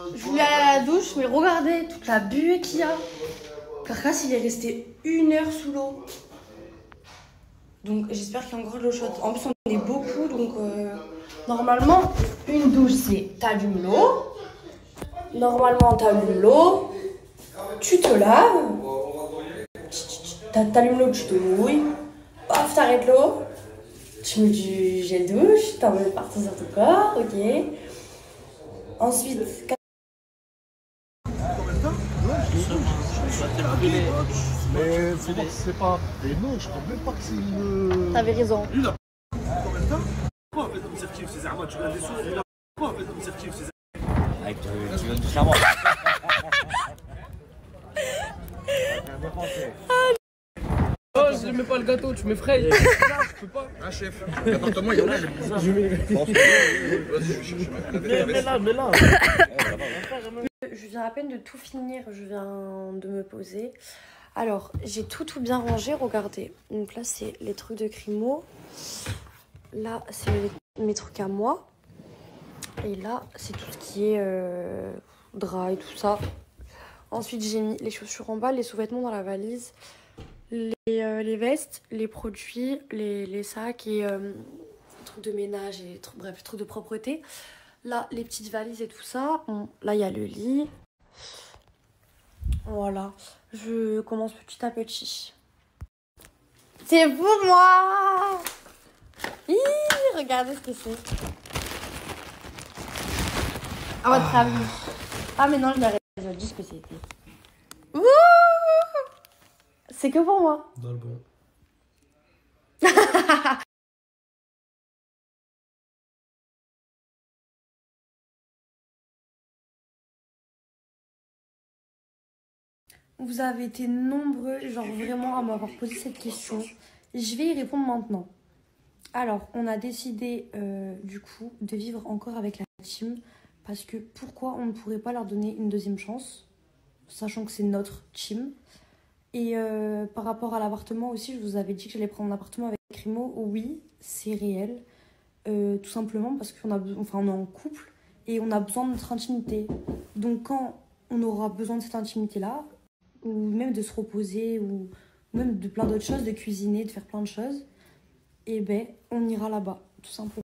Je voulais aller à la douche, mais regardez toute la buée qu'il y a. Carcasse, il est resté 1 heure sous l'eau. Donc j'espère qu'il y a encore de l'eau chaude. En plus, on est beaucoup, donc normalement, une douche, c'est t'allumes l'eau. Normalement, t'allumes l'eau, tu te laves, t'allumes l'eau, tu te mouilles, paf, t'arrêtes l'eau, tu mets du gel douche, t'en mets partout sur ton corps, ok. Ensuite, mais faut voir que c'est pas. Et non, je crois même pas que c'est une. t'avais raison. Combien de temps? Quoi en fait l'objectif c'est Zama, tu viens des sous. Quoi en fait l'objectif c'est Zama? Tu viens de savoir. Oh, je mets pas le gâteau, tu m'effrayes. Je peux pas. Un chef. Apporte-moi, il y en a, j'ai besoin. Je mets. Vas-y, je cherche Mais là. Je viens à peine de tout finir, je viens de me poser. Alors, j'ai tout bien rangé, regardez. Donc là, c'est les trucs de Crimo. Là, c'est mes trucs à moi. Et là, c'est tout ce qui est drap et tout ça. Ensuite, j'ai mis les chaussures en bas, les sous-vêtements dans la valise, les vestes, les produits, les sacs et trucs de ménage et bref, trucs de propreté. Là, les petites valises et tout ça. Bon, là, il y a le lit. Voilà. Je commence petit à petit. C'est pour moi! Hi, regardez ce que c'est. À votre avis. Ah, mais non, je l'ai dit ce que c'était. Ouh! C'est que pour moi. Dans le bon. Vous avez été nombreux, genre vraiment, à m'avoir posé cette question. Je vais y répondre maintenant. Alors, on a décidé, du coup, de vivre encore avec la team. Parce que pourquoi on ne pourrait pas leur donner une deuxième chance, sachant que c'est notre team. Et par rapport à l'appartement aussi, je vous avais dit que j'allais prendre un appartement avec Crimo. Oui, c'est réel. Tout simplement parce qu'on on est en couple et on a besoin de notre intimité. Donc quand on aura besoin de cette intimité-là, ou même de se reposer, ou même de plein d'autres choses, de cuisiner, de faire plein de choses, et ben on ira là-bas, tout simplement.